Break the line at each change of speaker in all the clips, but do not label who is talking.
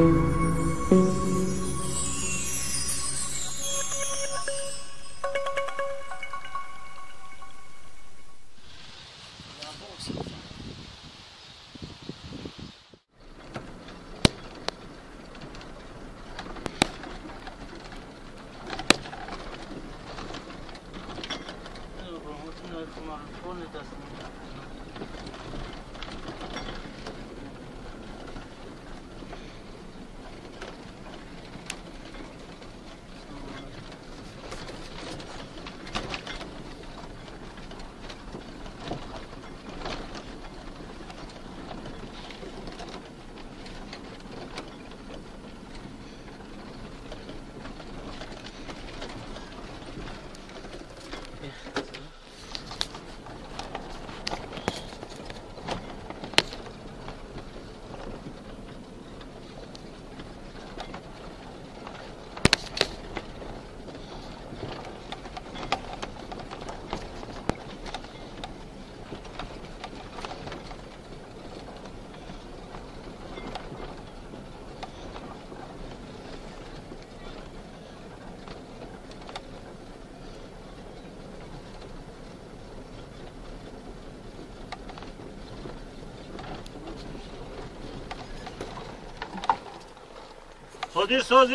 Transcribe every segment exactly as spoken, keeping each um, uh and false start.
Sodir sozi.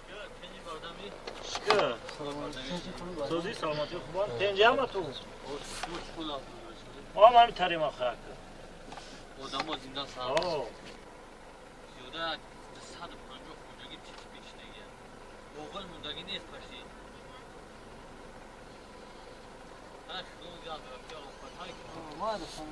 Shukr. Sozi salomaتی خوبان. تنجی هم تو. ما هم همین تریم آخر.
آدم با زندان سال.
آه.
زیاده صد و پنجاه موندگی چیزی پیش نگیر. اوغل موندگی نیست پشتی. هر خون زیاد رفته آخر های که.
ما داشتم.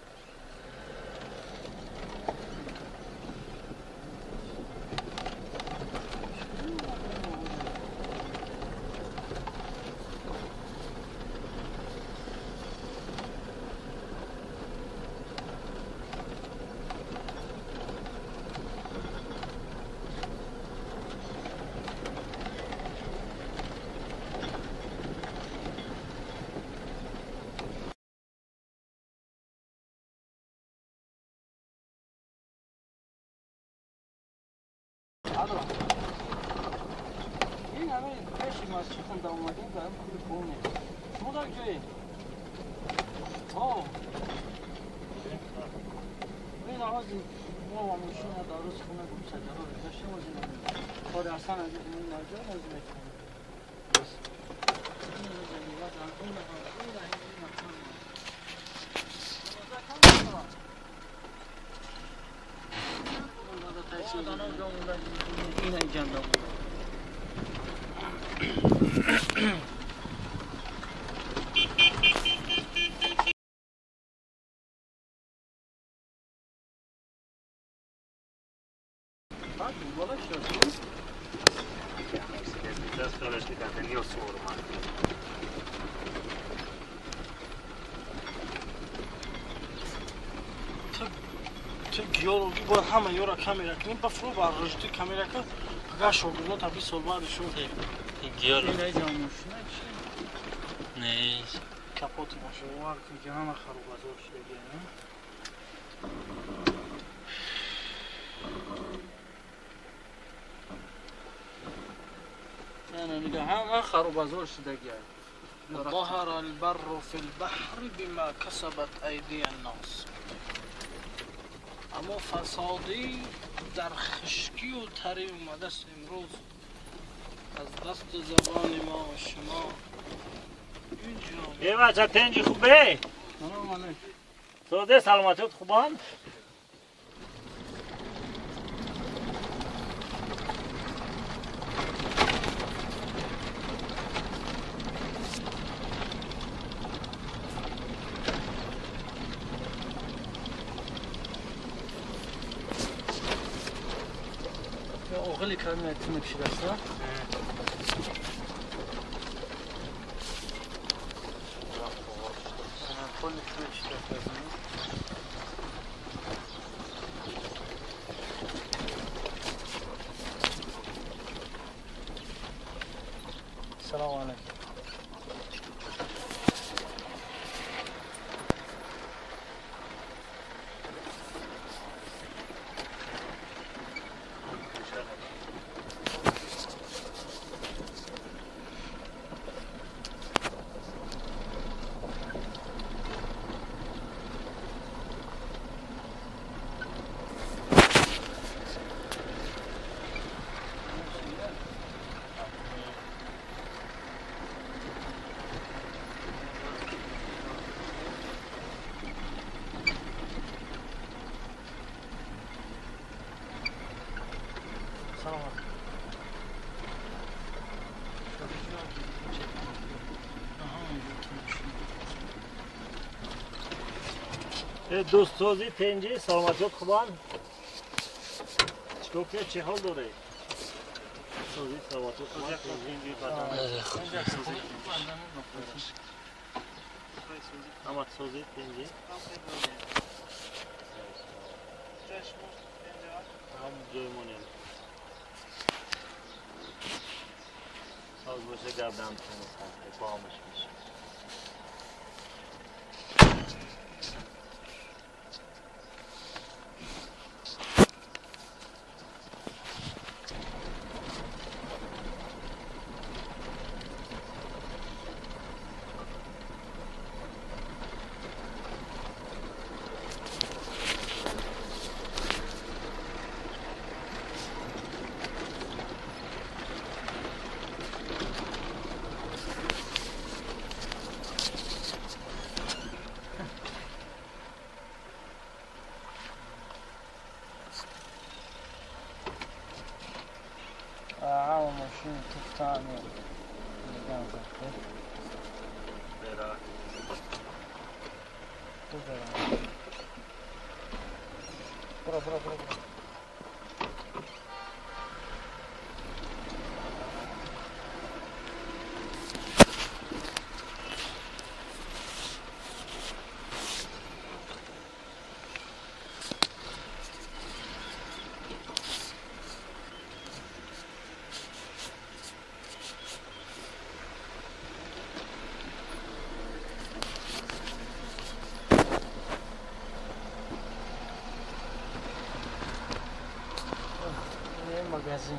این همه پیشی ما از چیتن دا اومدیم و هم کلی بونه شما دا کجایی؟ آه این آواز ما و ماشین دا روز خونه بود سجاها رو داشتیم از این همه کار اصلا از این ناجا از این کنیم بس این رو زنیوات هم این نفر این رحیم این مکان این ای جمع گیولوژی باید همه یورا کامیرا کنیم بفرو بر رشدی کامیرا کن پگاه شغلنا تا بیست سال بعد شد
گیولوژی
این ایجا ماشینه چی؟
نیست
کپوتی باشه وار که همه خروب ازور شده نه نه نگاه همه خروب ازور شده ظهر البر في البحر بما كسبت أيدي الناس اما فسادی در خشکی و تری اومده است امروز از دست زبان ما و شما اینجا
یه بچه تنجی خوبه؟
نه
سوزه سلامتیت خوبان؟
اوغلی کارم ایتونه کشیده است کلی کلی کشیده است سلام علیکم
دوستوزی تنجی سلامتی خوبان چطور که چه حال داره دوستوزی سلامتی خوبان تنجی بدن اما سوزی تنجی هم جایمونیم ساز باشه گردم تنیستم پاهمش میشه
عاو ماشین تفتانی میگم زده
برا
تو برم برو برو برو برو magazine.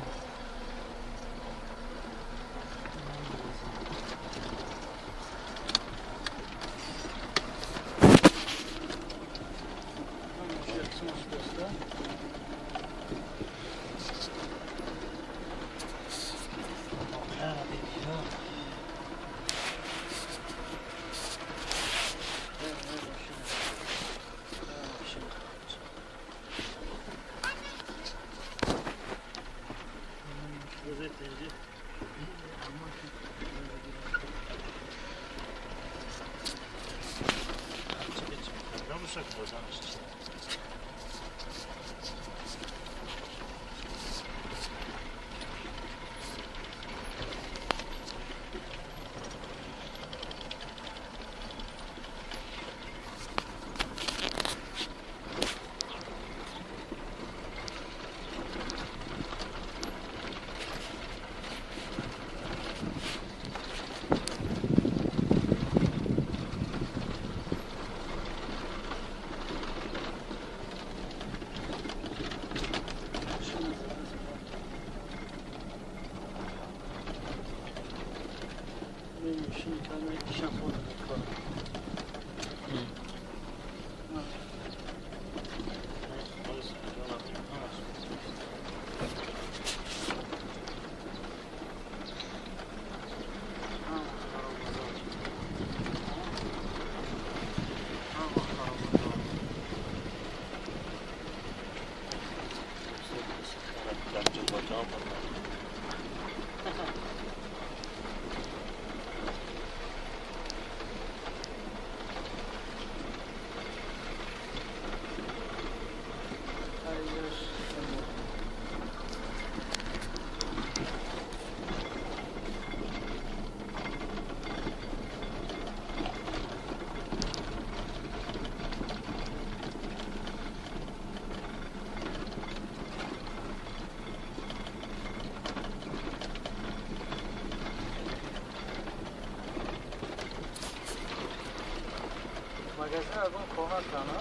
Magazine از اون خواهد کنه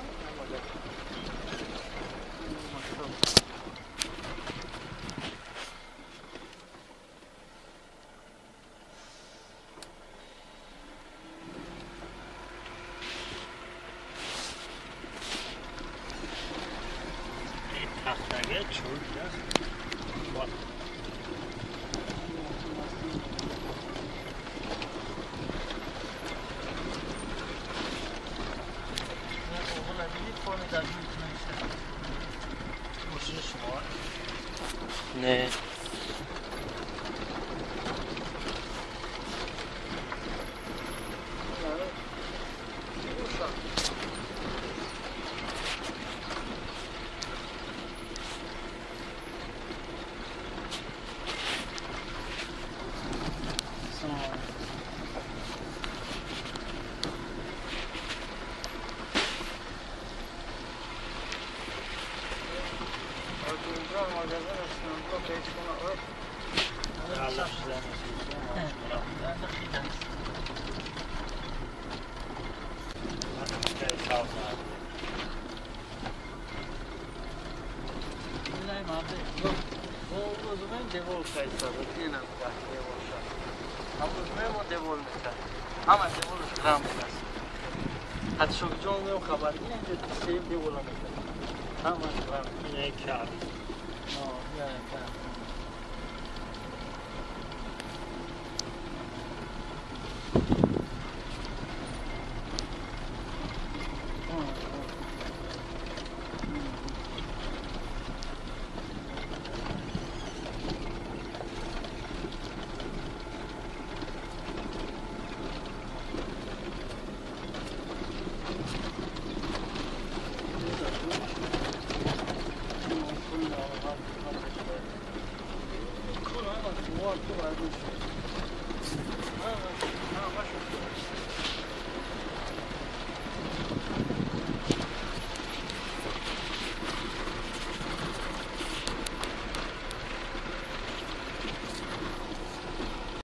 این تختگه چوب است نه
magazin açtım. Bu pek buna öp.
Allah işlerini
Ben de xidem. Bileyim abi. Yok. Bu rozumem devol kaysadı. Yine bak devol şah. Ama rozumem o devol mesela. Ama devol gram biraz. Hatta şu gücü olmuyor haber. Yine de şeyim devol mesela. Tamam tamam.
Yine kâr.
No, yani tamam. Cool, I'm like, what do I do?